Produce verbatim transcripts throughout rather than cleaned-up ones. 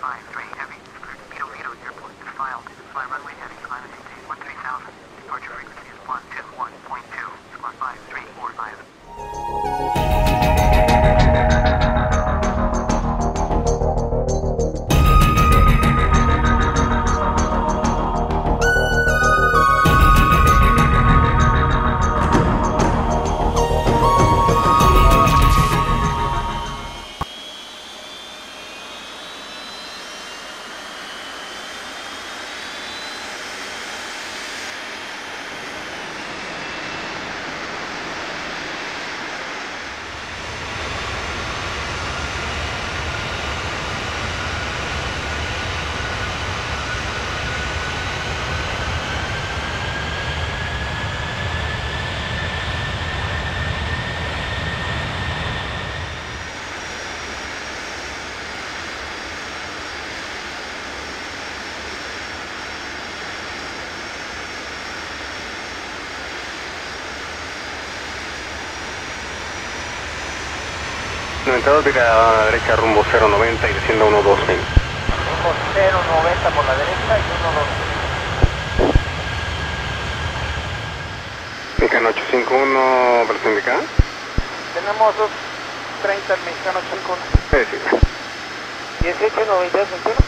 five three heavy, cleared Viru-Viru airport, filed, fly runway heavy, climb and maintain one three thousand, departure frequency is one two one point two, squawk five three four five. noventa y dos, vira a la derecha rumbo cero noventa y descienda uno dos mil. Rumbo cero noventa por la derecha y uno dos mil. Mexicano ocho cinco uno, versión indicada. Tenemos dos treinta, el mexicano ocho cinco uno. Sí, sí. dieciocho noventa y dos veintiuno.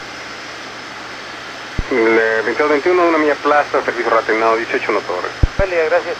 veintidós veintiuno, una milla plaza, servicio reasignado dieciocho, no torre. Vale, gracias.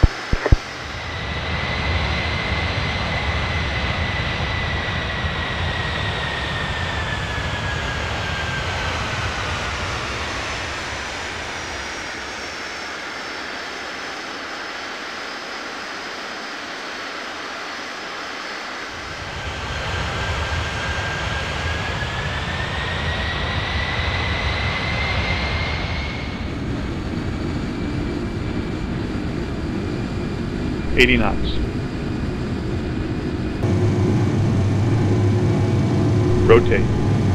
eighty knots. Rotate.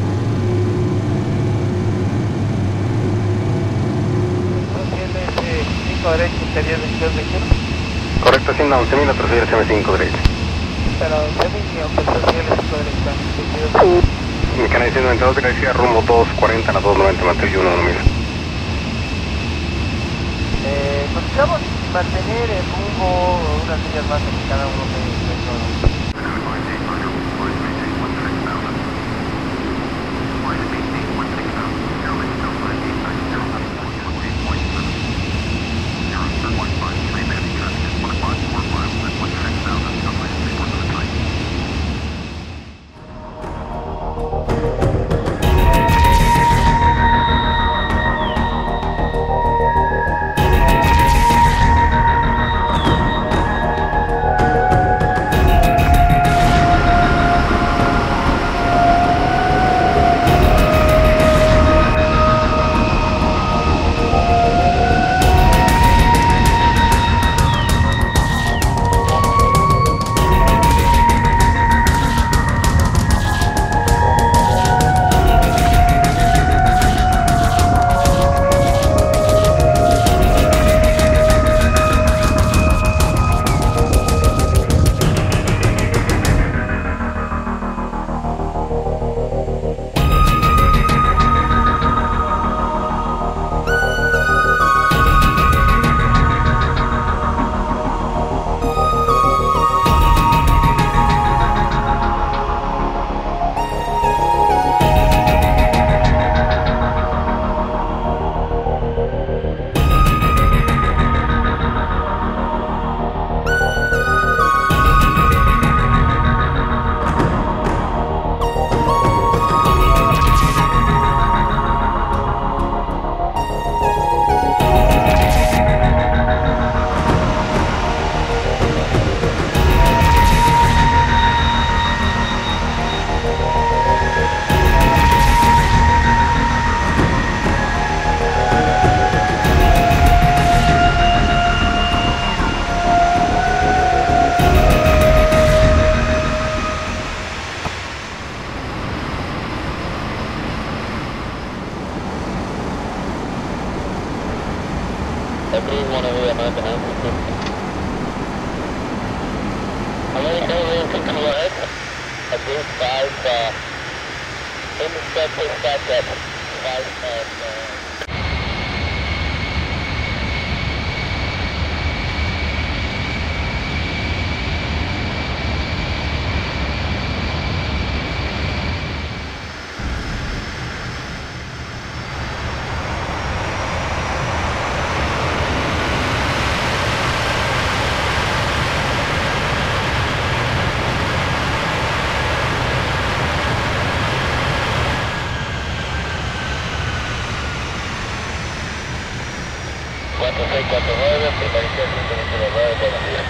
cinco derecha, interior veintidós veintiuno. Correcto, hacienda once mil, atroceder C M cinco derecha. Pero once mil y aunque social es cinco derecha, veintidós. Mexicana diciendo noventa y dos, vira decía rumbo dos cuarenta, a las dos noventa, mantengo uno mil. Eh, buscamos mantener el rumbo unas millas más en cada uno de estos. Everyone over there, I'm only going to go ahead. I think five, uh, cuatro seis cuatro nueve, permanecer ciento veintinueve, buenos días.